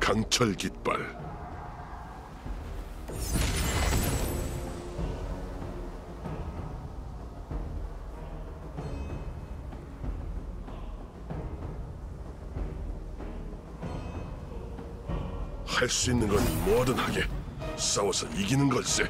강철 깃발. 할 수 있는 건 뭐든 하게. 싸워서 이기는 걸세.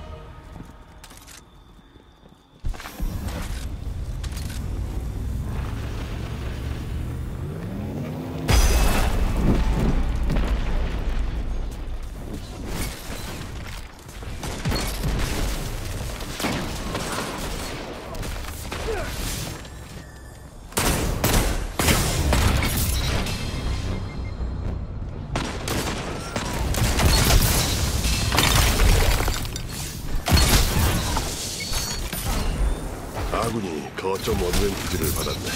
아군이 거점 어드밴티지를 받았네.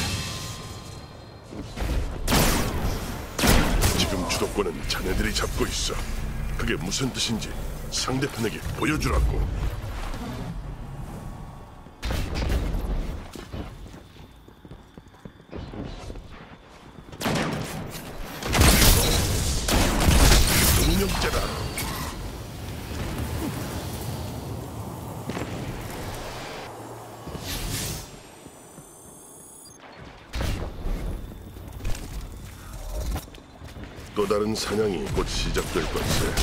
지금 주도권은 자네들이 잡고 있어. 그게 무슨 뜻인지 상대편에게 보여주라고. 능력자다. 또 다른 사냥이 곧 시작될 것이야.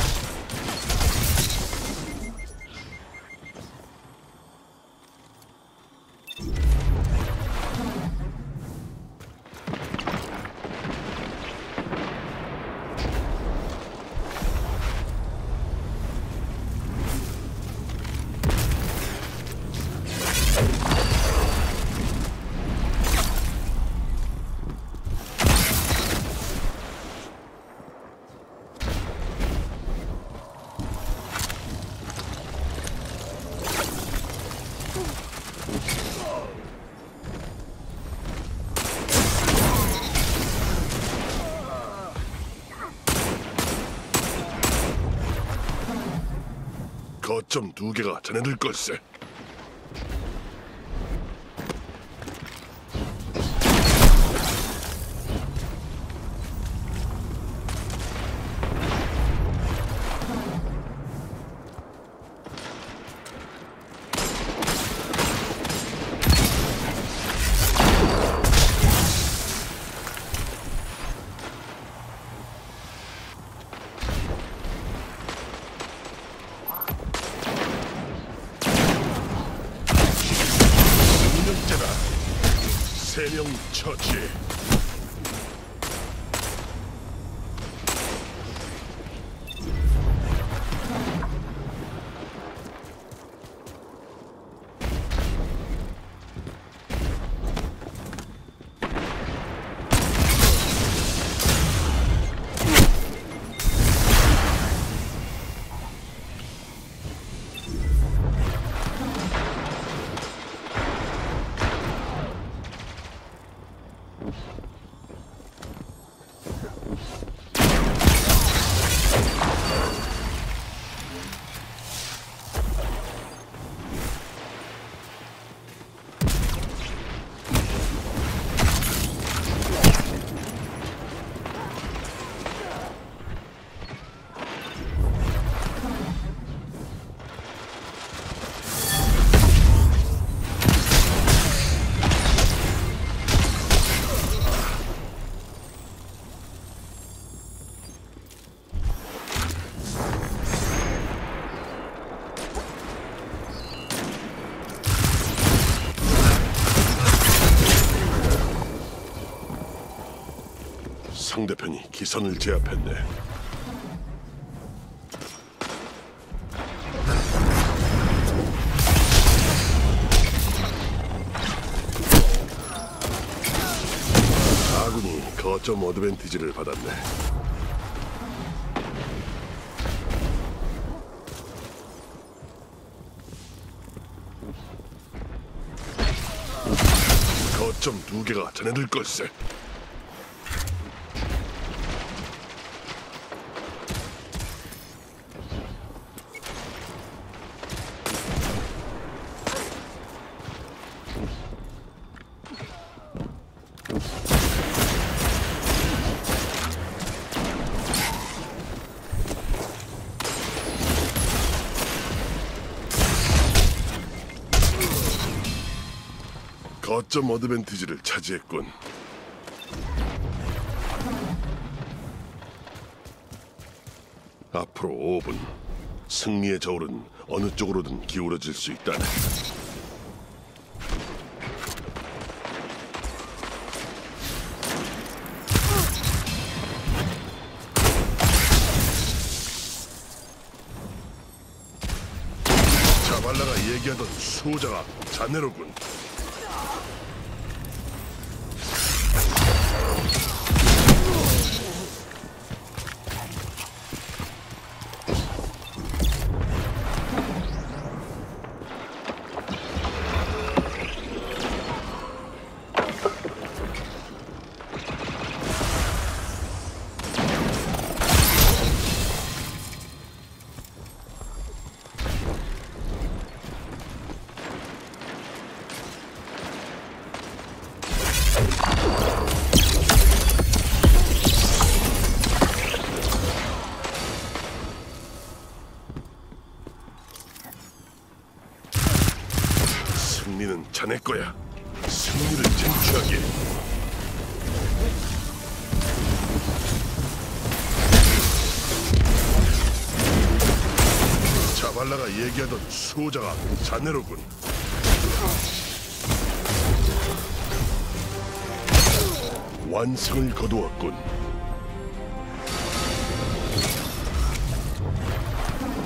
거점 2개가 자네들 걸세. 능력자다. 3명 처치. 상대편이 기선을 제압했네. 아군이 거점 어드밴티지를 받았네. 거점 2개가 자네들 걸세. 거점 어드밴티지를 차지했군. 앞으로 5분. 승리의 저울은 어느 쪽으로든 기울어질 수 있다네. 자발라가 얘기하던 수호자가 자네로군. 승리는 자네 거야. 승리를 쟁취하게. 자발라가 얘기하던 수호자가 자네로군. 완성을 거두었군.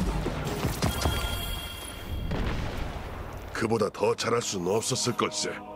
그보다 더 잘할 수는 없었을 걸세.